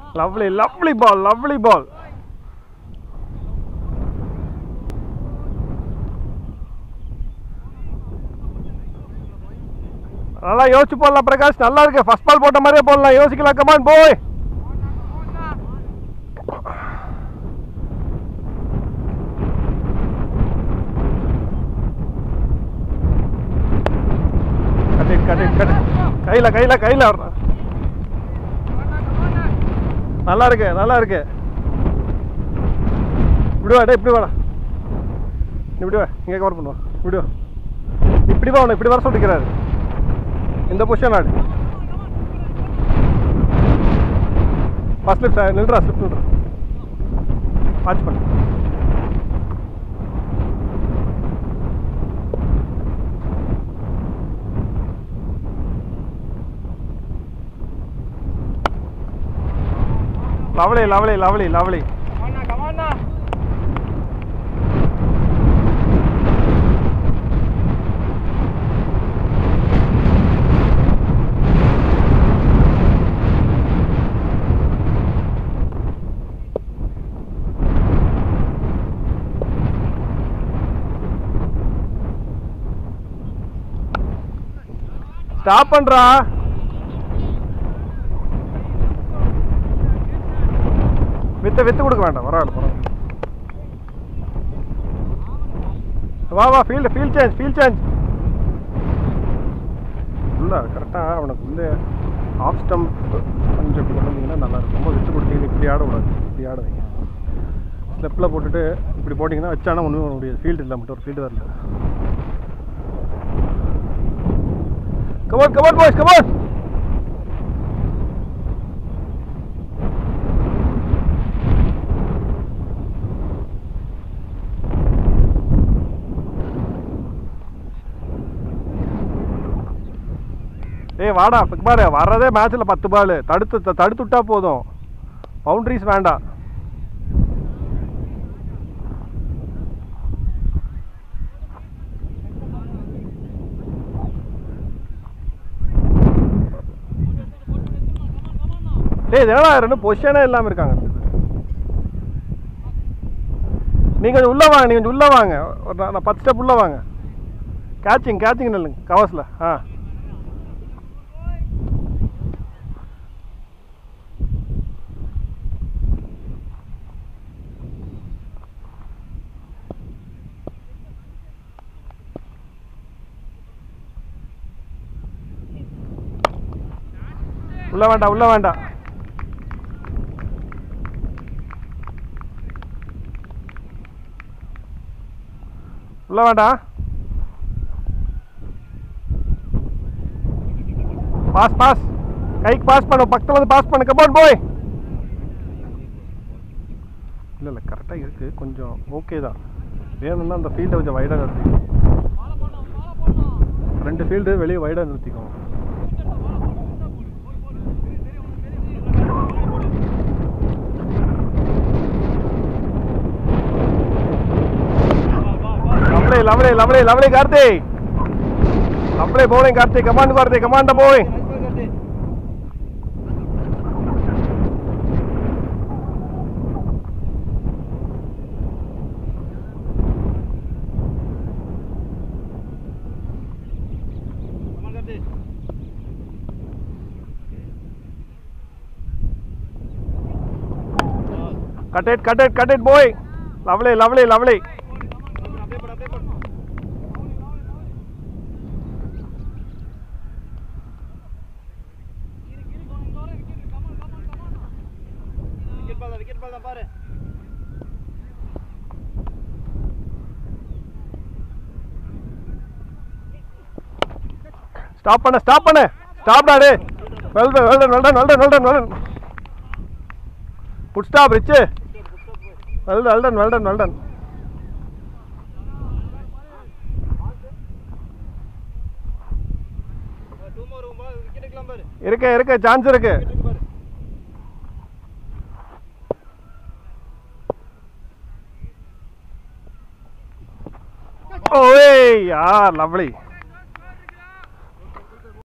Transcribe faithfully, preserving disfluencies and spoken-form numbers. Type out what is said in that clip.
Lovely lovely ball lovely ball. நல்லா யோசிச்சு போடலாம் பிரகாஷ். நல்லா இருக்கு. ஃபர்ஸ்ட் பால் போட்ட மாதிரியே போடலாம். யோசிக்கலாம். கமான் போய். கையில கையில கையில நல்லா இருக்கு நல்லா இருக்கு. விடுவா டே இப்படி வாடா. நீ விடுவா இங்கே கவர் பண்ணுவா. விடுவா இப்படி வா. இப்படி வர சொல்லிக்கிறாரு. இந்த பொசிஷன் ஆடு. ஃபர்ஸ்ட் ஸ்லிப் நில்றா. ஸ்லிப் நில்றா. வாட்ச் பண்ணு. Lovely lovely lovely lovely. Stop பண்றா. வித்து வித்து கொடுக்க வேண்டாம். பரவாயில்ல பரவாயில்ல. வா வா. Field field change field change. உள்ள கரெக்டாக அவனுக்கு உள்ளே ஆஃப் ஸ்டம்ப் கொஞ்சம் இப்படி கொண்டு வந்தீங்கன்னா நல்லாயிருக்கும். ரொம்ப வித்து கொடுத்தீங்கன்னா இப்படி ஆட விடாது. இப்படி ஆட வைங்க. ஸ்டெப்பில் போட்டுட்டு இப்படி போட்டிங்கன்னா வச்சானா ஒன்றும் பண்ண முடியாது. ஃபீல்டு இல்லை மட்டும் ஒரு ஃபீல்டு வரல. Come on come on boys come on. ஏய் வாடா பாரு. வர்றதே மேட்ச்சில் பத்து பால். தடுத்து தடுத்து விட்டா போதும். பவுண்ட்ரிஸ் வேண்டாம். டேய் இதெல்லாம் ரெண்டு பொசிஷனே இல்லாமல் இருக்காங்க. நீங்கள் கொஞ்சம் உள்ளே வாங்க. நீங்கள் கொஞ்சம் உள்ளே வாங்க. ஒரு நான் பத்து ஸ்டெப் உள்ளே வாங்க. கேட்சிங் கேட்சிங் இல்லைங்க கவர்ஸில். ஆ உள்ள வேண்டாம் உள்ள வேண்டாம். உள்ள வேண்டாம். Pass pass. கைக்கு பாஸ் பண்ண. பக்கத்தில் வந்து பாஸ் பண்ணு. கமான் போய். இல்லை இல்லை கரெக்டாக இருக்குது. கொஞ்சம் ஓகே தான். வேணும்னா அந்த ஃபீல்டை கொஞ்சம் வைடாக நிறுத்திக்கணும். ரெண்டு ஃபீல்டு வெளியே வைடாக நிறுத்திக்கணும். लवली लवली लवली करते लवली बॉलिंग करते कमांड करते command boy cut it cut it cut it boy lovely lovely lovely stop பண்ணு stop பண்ணு stop டா டேய் well done well done well done well done well done well done put stop rich well done well done well done well done இருக்கு இருக்கு chance இருக்கு ஓய் யார் lovely